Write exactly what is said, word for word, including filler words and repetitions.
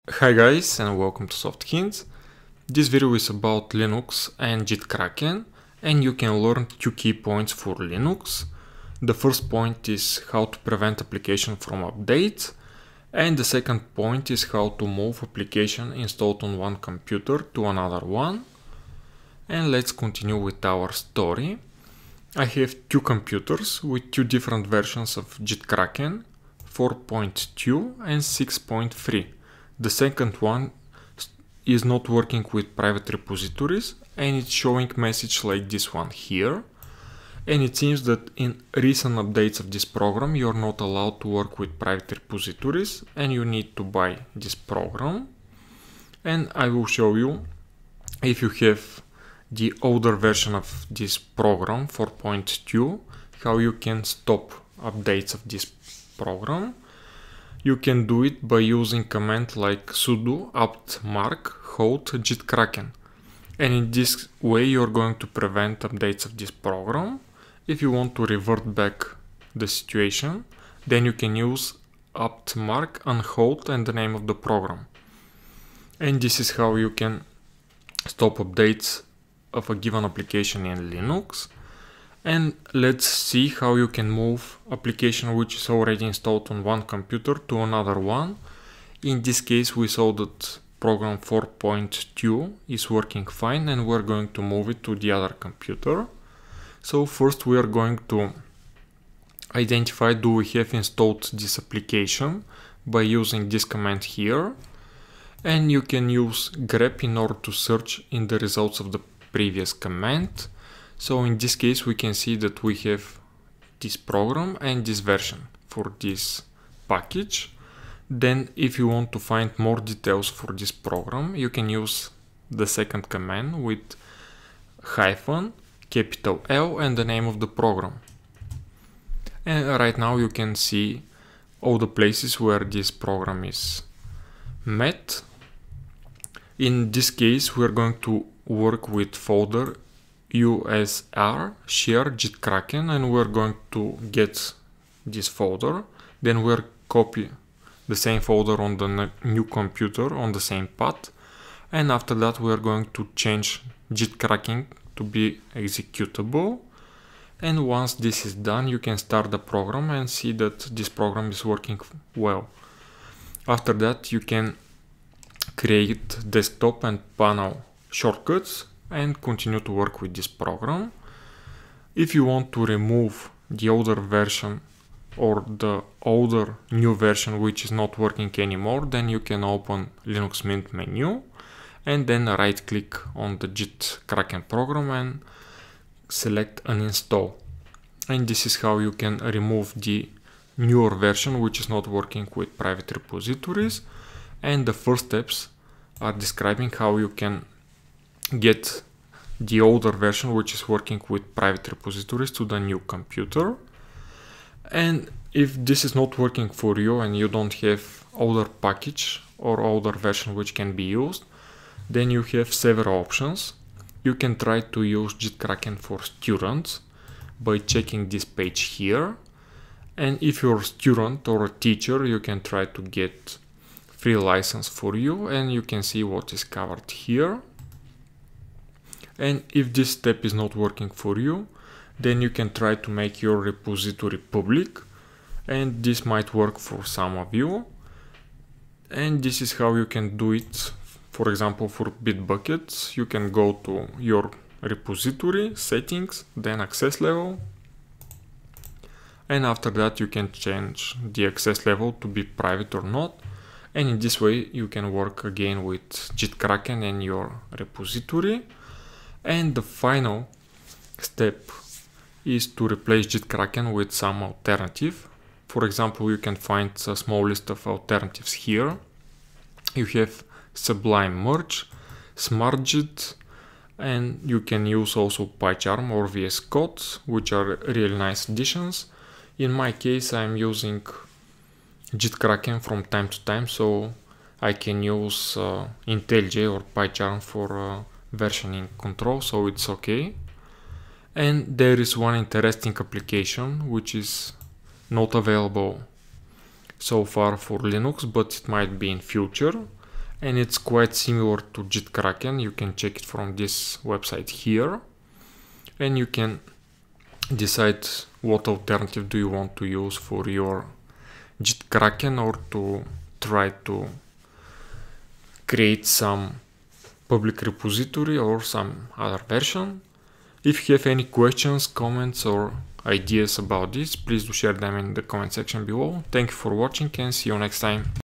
Hi guys and welcome to Soft Hints. This video is about Linux and JITkraken, and you can learn two key points for Linux. The first point is how to prevent application from updates, and the second point is how to move application installed on one computer to another one. And let's continue with our story. I have two computers with two different versions of JITkraken, four point two and six point three. The second one is not working with private repositories, and it's showing message like this one here. And it seems that in recent updates of this program you're not allowed to work with private repositories and you need to buy this program. And I will show you, if you have the older version of this program, four point two, how you can stop updates of this program. You can do it by using command like sudo apt mark hold JITkraken, and in this way you're going to prevent updates of this program. If you want to revert back the situation, then you can use apt mark unhold and the name of the program. And this is how you can stop updates of a given application in Linux. And let's see how you can move application which is already installed on one computer to another one. In this case we saw that program four point two is working fine and we're going to move it to the other computer. So first we are going to identify do we have installed this application by using this command here. And you can use grep in order to search in the results of the previous command. So in this case we can see that we have this program and this version for this package. Then if you want to find more details for this program, you can use the second command with hyphen, capital L and the name of the program. And right now you can see all the places where this program is met. In this case we are going to work with folder usr share JITkraken, and we're going to get this folder. Then we're copy the same folder on the new computer on the same path, and after that we're going to change JITkraken to be executable. And once this is done, you can start the program and see that this program is working well. After that you can create desktop and panel shortcuts and continue to work with this program. If you want to remove the older version or the older new version which is not working anymore, then you can open Linux Mint menu and then right click on the JITkraken program and select uninstall. And this is how you can remove the newer version which is not working with private repositories. And the first steps are describing how you can get the older version which is working with private repositories to the new computer. And if this is not working for you and you don't have older package or older version which can be used, then you have several options. You can try to use JITkraken for students by checking this page here. And if you're a student or a teacher, you can try to get free license for you, and you can see what is covered here. And if this step is not working for you, then you can try to make your repository public, and this might work for some of you. And this is how you can do it. For example, for Bitbucket, you can go to your repository settings, then access level, and after that you can change the access level to be private or not. And in this way you can work again with JITkraken and your repository. And the final step is to replace JITkraken with some alternative. For example, you can find a small list of alternatives here. You have Sublime Merge, SmartJIT, and you can use also PyCharm or V S Code, which are really nice additions. In my case, I'm using JITkraken from time to time, so I can use uh, IntelliJ or PyCharm for uh, versioning control, so it's okay. And there is one interesting application which is not available so far for Linux, but it might be in future. and it's quite similar to JITkraken. You can check it from this website here, and you can decide what alternative do you want to use for your JITkraken, or to try to create some public repository or some other version. If you have any questions, comments or ideas about this, please do share them in the comment section below. Thank you for watching and see you next time.